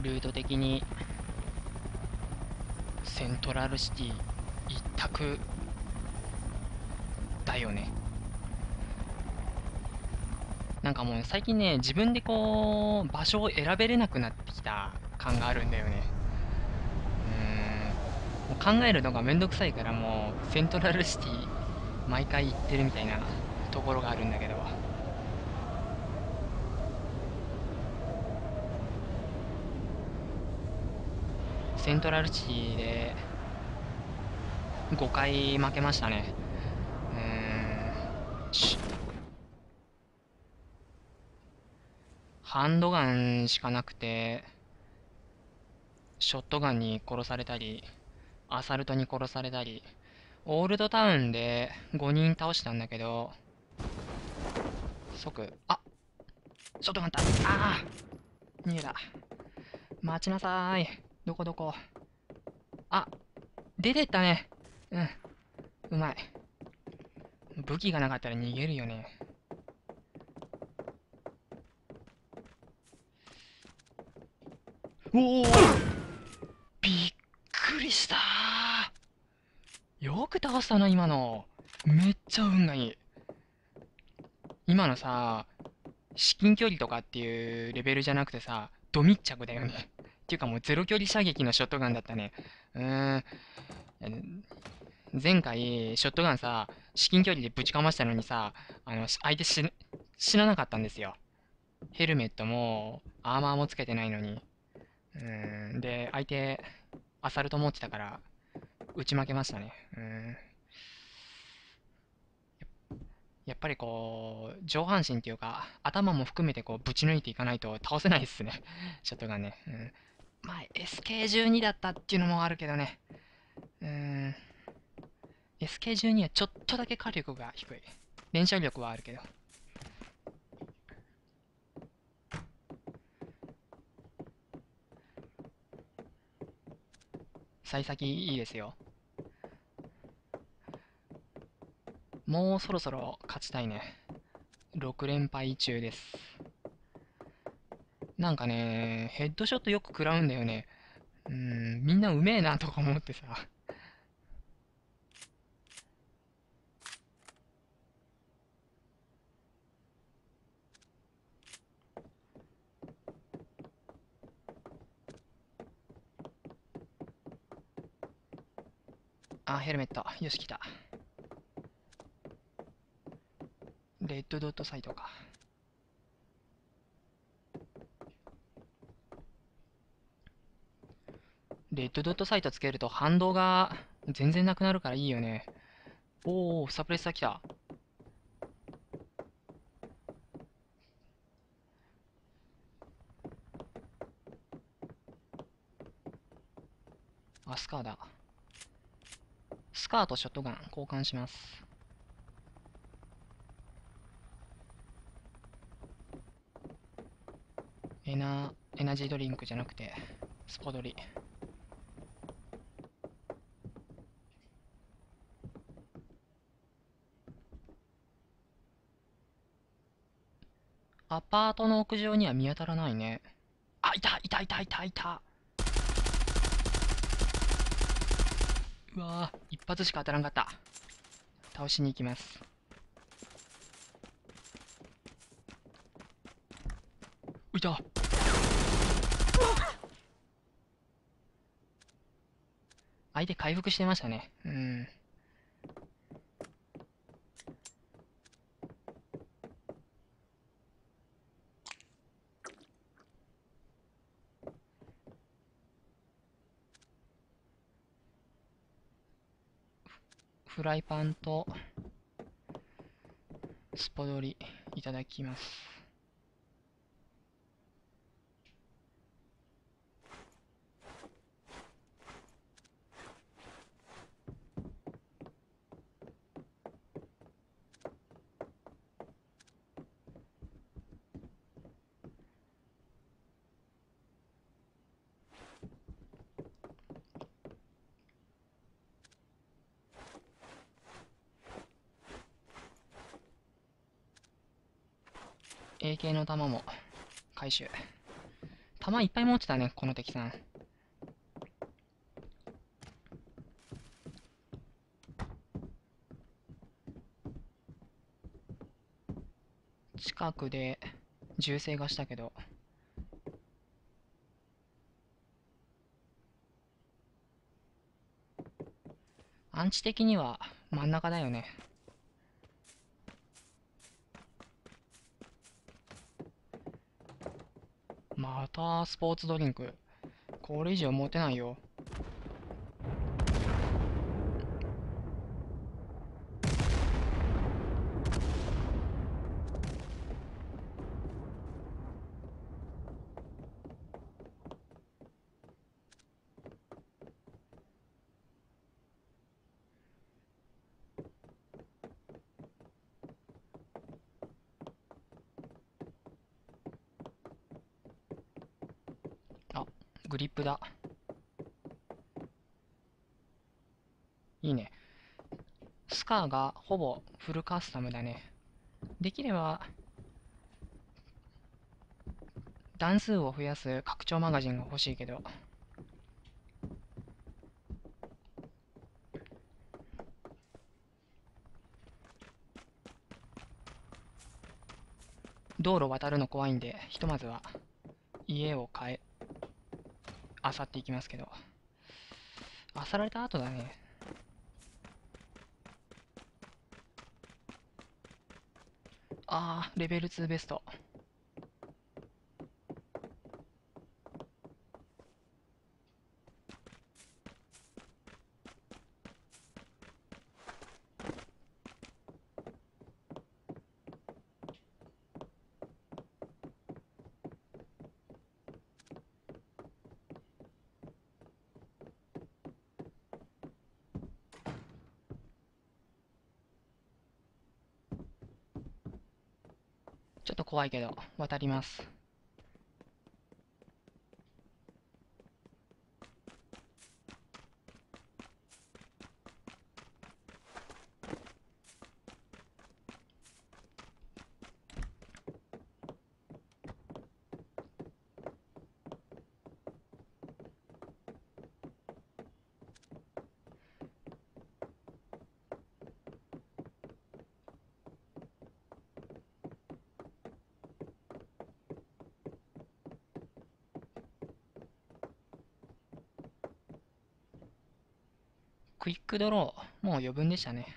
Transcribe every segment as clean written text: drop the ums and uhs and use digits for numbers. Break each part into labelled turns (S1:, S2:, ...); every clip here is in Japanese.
S1: ルート的にセントラルシティ一択だよね。なんかもう最近ね、自分でこう場所を選べれなくなってきた感があるんだよね。もう考えるのがめんどくさいからもうセントラルシティ毎回行ってるみたいなところがあるんだけど、セントラルシティで5回負けましたね。うーんハンドガンしかなくて、ショットガンに殺されたり、アサルトに殺されたり、オールドタウンで5人倒したんだけど、ショットガンだ。ああ、逃げた。待ちなさーい。どこどこ。あ、出てったね。うん、うまい。武器がなかったら逃げるよね。おお、びっくりしたー。よく倒したな、今の。めっちゃ運がいい。今のさ、至近距離とかっていうレベルじゃなくてさ、ド密着だよね。っていうかもうゼロ距離射撃のショットガンだったね。うーん。前回、ショットガンさ、至近距離でぶちかましたのにさ、相手死ななかったんですよ。ヘルメットも、アーマーもつけてないのに。で、相手、アサルト持ってたから、打ち負けましたね。やっぱりこう、上半身っていうか、頭も含めてこう、ぶち抜いていかないと倒せないっすね。ショットガンね。まあ、SK12 だったっていうのもあるけどね。うん、SK12 はちょっとだけ火力が低い。連射力はあるけど。幸先いいですよ。もうそろそろ勝ちたいね。6連敗中です。なんかね、ヘッドショットよく食らうんだよね。みんなうめえなとか思ってさ。あ、ヘルメット。よし、来た。レッドドットサイトか。レッドドットサイトつけると反動が全然なくなるからいいよね。おー、サプレッサー来た。あ、スカーだ。スカーとショットガン交換します。エナジードリンクじゃなくて、スポドリ。アパートの屋上には見当たらないね。あ、いたいたいたいたいた。うわぁ、一発しか当たらんかった。倒しに行きます。いた。相手回復してましたね。フライパンとスポドリいただきます。AK の弾も回収。 弾いっぱい持ってたね、この敵さん。近くで銃声がしたけど、アンチ的には真ん中だよね。またスポーツドリンク。これ以上持てないよ。あ、グリップだ。いいね。スカーがほぼフルカスタムだね。できれば段数を増やす拡張マガジンが欲しいけど、道路渡るの怖いんで、ひとまずは家を漁っていきますけど。漁られた後だね。レベル2ベスト。ちょっと怖いけど、渡ります。クイックドロー、もう余分でしたね。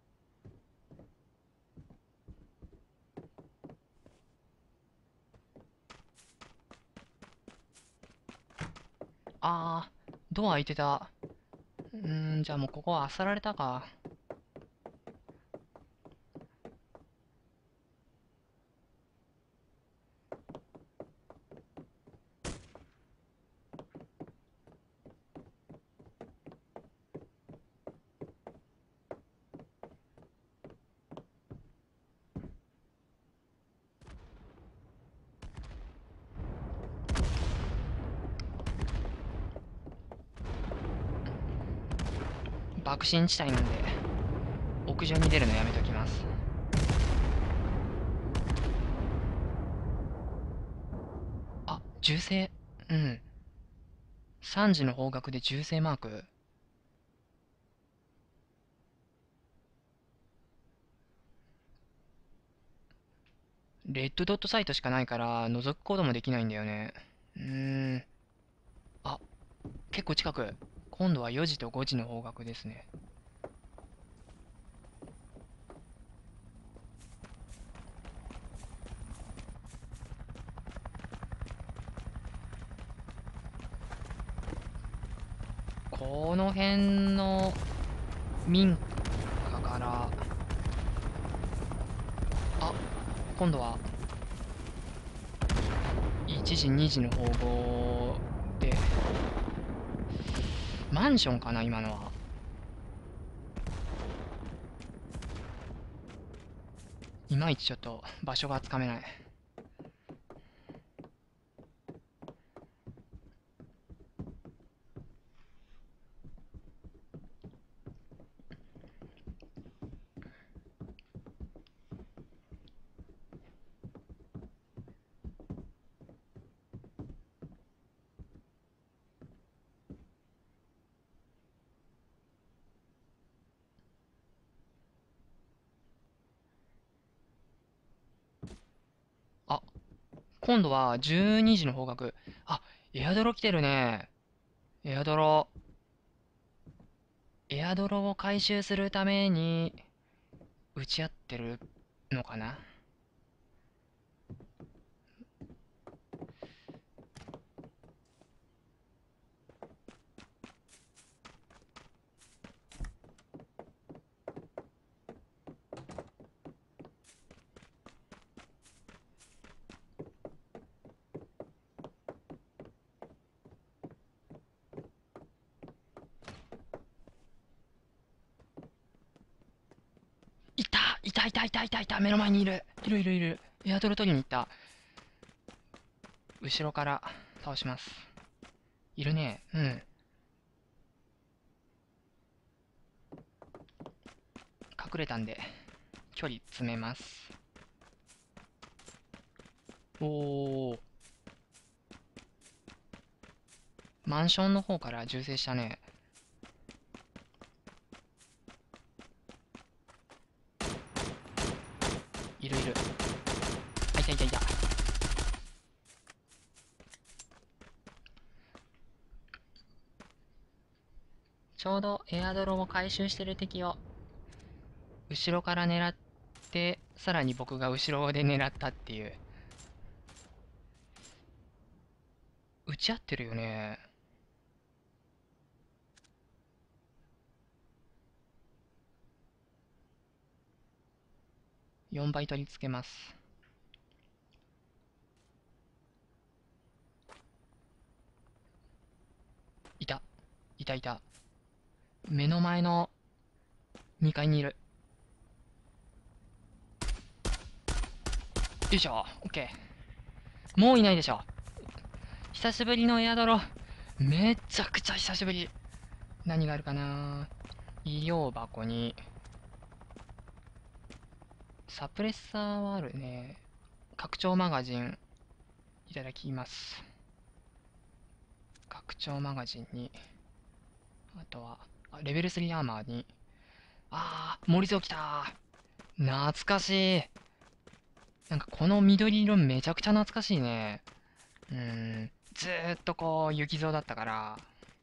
S1: ドア開いてた。じゃあもうここは漁られたか。爆心地帯なんで、屋上に出るのやめときます。銃声。うん。3時の方角で銃声マーク。レッドドットサイトしかないから覗くこともできないんだよね。うーん。あ、結構近く。今度は4時と5時の方角ですね。この辺の民家から、あ、今度は1時、2時の方向で、マンションかな、今のは。いまいちちょっと場所がつかめない。 あ、今度は12時の方角。あ、エアドロ来てるね。エアドロ。エアドロを回収するために打ち合ってるのかな。いたいたいたいたいたいた、目の前にいる。いるいるいる。エアドロ取りに行った。後ろから倒します。いるね。うん。隠れたんで、距離詰めます。おー。マンションの方から銃声したね。いるいる。あ、いたいたいた。ちょうどエアドロを回収してる敵を後ろから狙って、さらに僕が後ろで狙ったっていう。撃ち合ってるよね。4倍取り付けます。いた。いたいた。目の前の2階にいる。よいしょ。オッケー。もういないでしょ。久しぶりのエアドロ。めちゃくちゃ久しぶり。何があるかな。医療箱に、サプレッサーはあるね。拡張マガジン、いただきます。拡張マガジンに、あとは、レベル3アーマーに、森蔵来たー。懐かしい。なんかこの緑色めちゃくちゃ懐かしいね。ずーっとこう雪像だったから、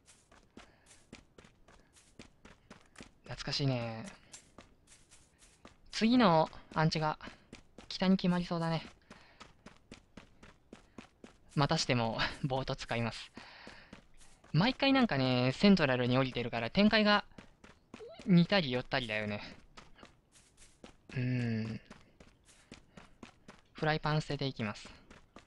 S1: 懐かしいね。次のアンチが北に決まりそうだね。またしてもボート使います。毎回なんかね、セントラルに降りてるから展開が似たり寄ったりだよね。フライパン捨てていきます。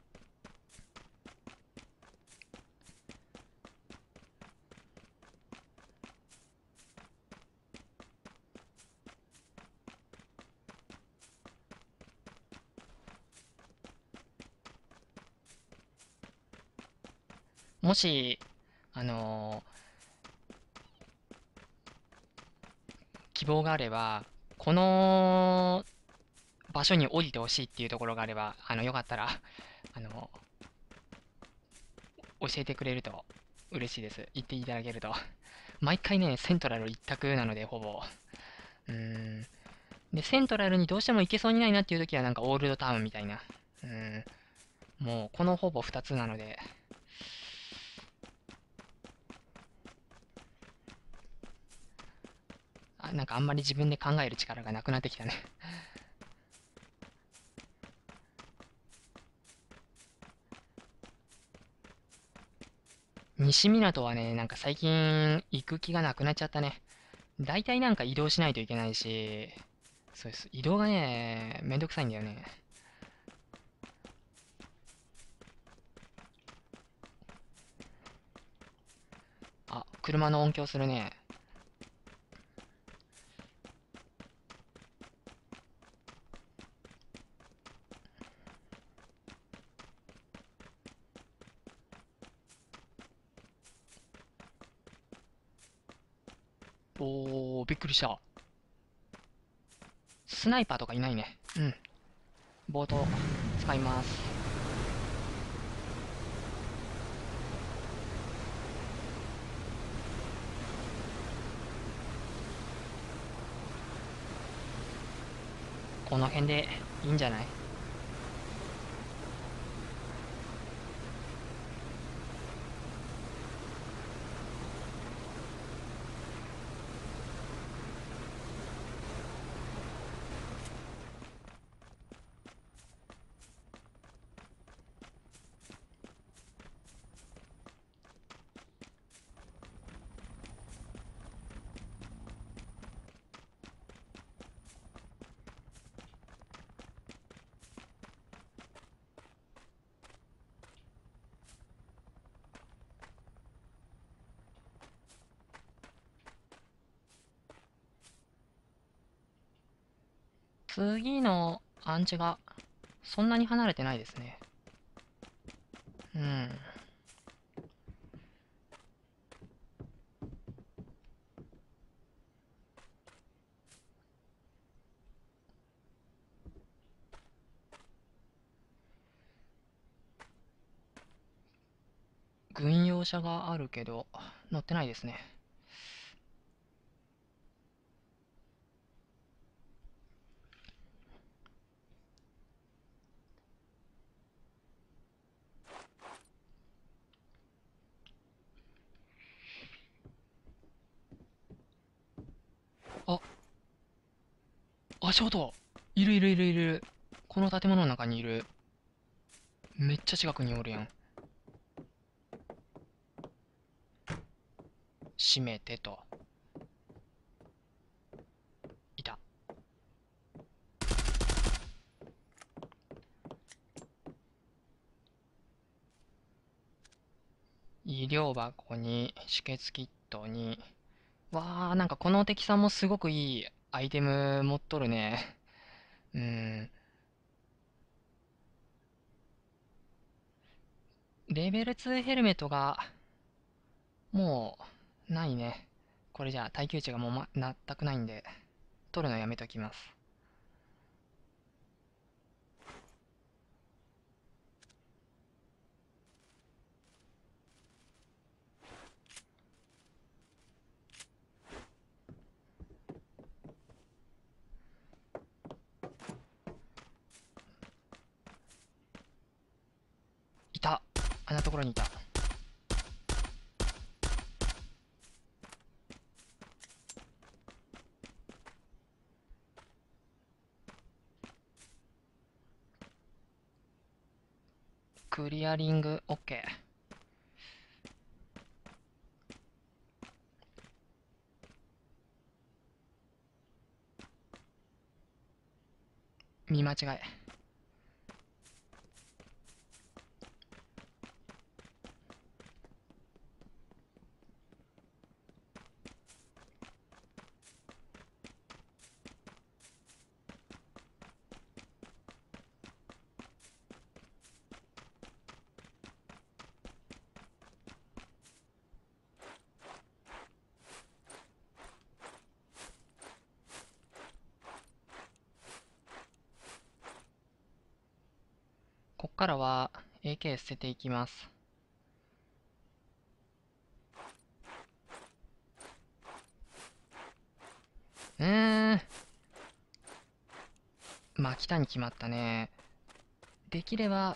S1: もし、あのー希望があれば、この場所に降りてほしいっていうところがあれば、よかったら、あの教えてくれると嬉しいです。言っていただけると。毎回ね、セントラル一択なので、ほぼ。うーん。で、セントラルにどうしても行けそうにないなっていう時は、なんかオールドタウンみたいな。もう、このほぼ2つなので、なんかあんまり自分で考える力がなくなってきたね。西港はね、なんか最近行く気がなくなっちゃったね。大体なんか移動しないといけないし、そうです。移動がね、めんどくさいんだよね。車の音響するね。おー、びっくりした。スナイパーとかいないね。ボート使います。この辺でいいんじゃない？ 次のアンチがそんなに離れてないですね。うん。軍用車があるけど、乗ってないですね。あ、足音いるいるいるいる。この建物の中にいる。めっちゃ近くにおるやん。閉めてと。いた。医療箱に、止血キットに。わー、なんかこの敵さんもすごくいいアイテム持っとるね。うん。レベル2ヘルメットが、もう、ないね。これじゃあ耐久値がもう、全くないんで、取るのやめときます。いた。あんなところにいた。クリアリング、OK。見間違え。こっからは AK 捨てていきます。まあ来たに決まったね。できれば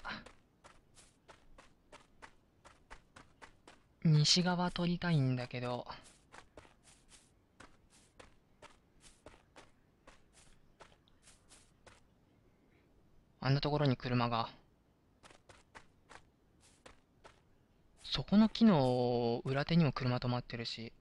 S1: 西側取りたいんだけど、あんなところに車が。そこの木の裏手にも車止まってるし、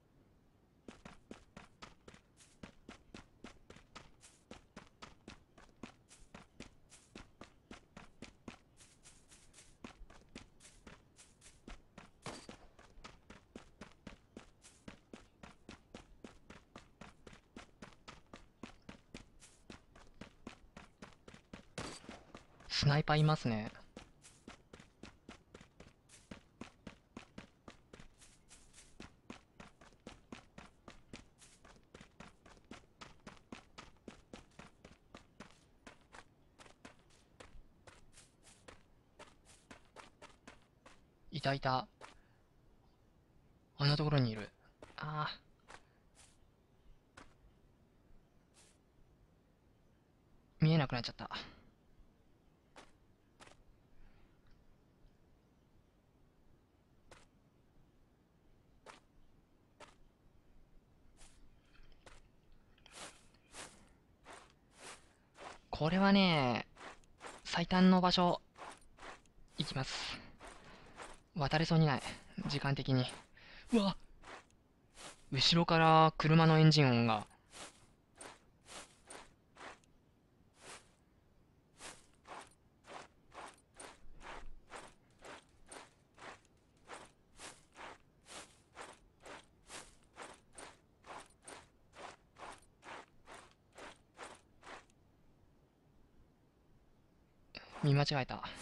S1: スナイパーいますね。いたいた。あんなところにいる。ああ、見えなくなっちゃった。これはね、最短の場所、行きます。渡れそうにない。時間的に。うわ、後ろから車のエンジン音が。 見間違えた。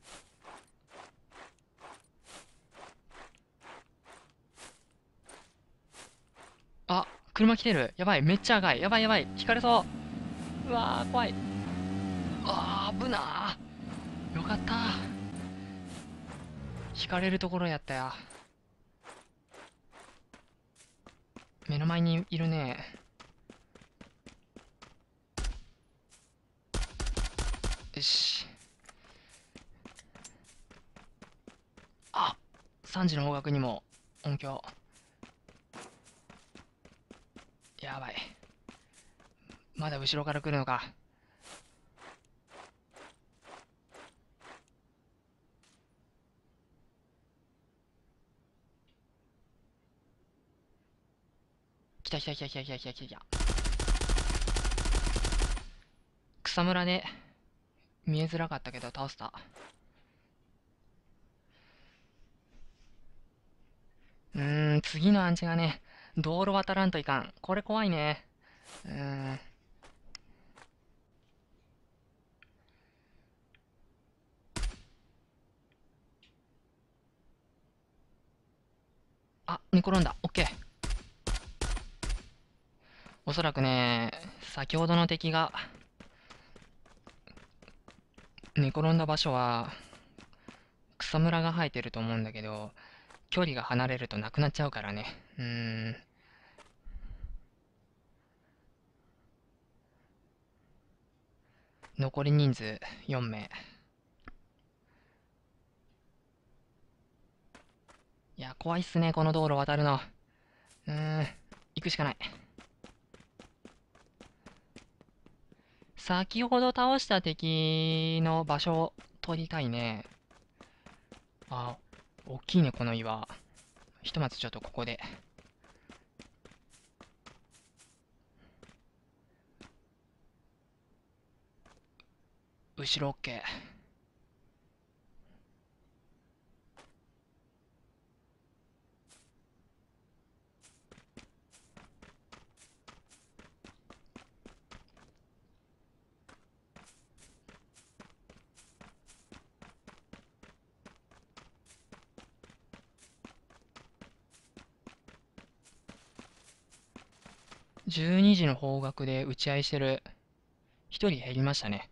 S1: あ、車来てる。やばい、めっちゃ赤い。やばいやばい、引かれそう。うわー、怖い。あー、危なー。よかったー。引かれるところやったや。目の前にいるね。よし。あ、3時の方角にも音響。やばい。まだ後ろから来るのか。来た来た来た来た来た来た来た。草むらで見えづらかったけど倒した。次のアンチがね、道路渡らんといかん。これ怖いね。あ、寝転んだ。オッケー。おそらくね、先ほどの敵が寝転んだ場所は草むらが生えてると思うんだけど、距離が離れるとなくなっちゃうからね。残り人数4名。いや、怖いっすね、この道路渡るの。行くしかない。先ほど倒した敵の場所を取りたいね。あ、大きいね、この岩。ひとまずちょっとここで。後ろ OK。12時の方角で打ち合いしてる。1人減りましたね。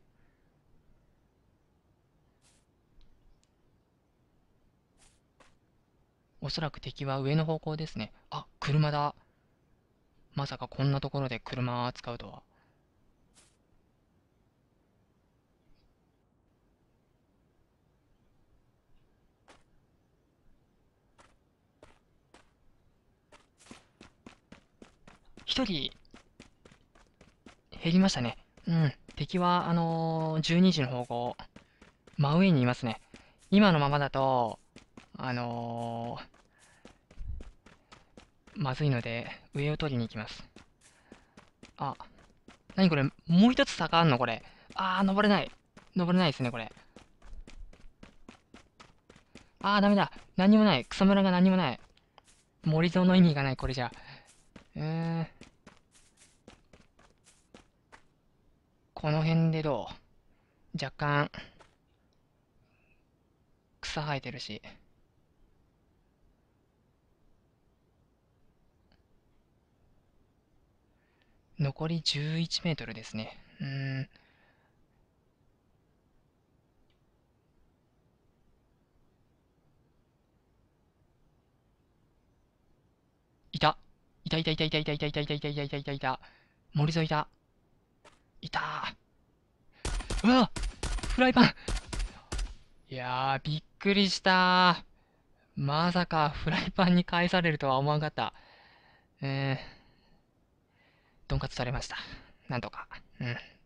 S1: おそらく敵は上の方向ですね。あ、車だ。まさかこんなところで車を使うとは。1人減りましたね。敵は、12時の方向、真上にいますね。今のままだと、まずいので、上を取りに行きます。あ、なにこれ、もう一つ坂あんのこれ。登れない。登れないですね、これ。ダメだ。何もない。草むらが何もない。森蔵の意味がない、これじゃ。この辺でどう？若干、草生えてるし。残り11メートルですね。いた。いたいたいたいたいたいたいたいたいたいたいたいたいた。森蔵いた。いたー。うわ、フライパン。いやー、びっくりしたー。まさかフライパンに返されるとは思わんかった。ドンカツされました。なんとか。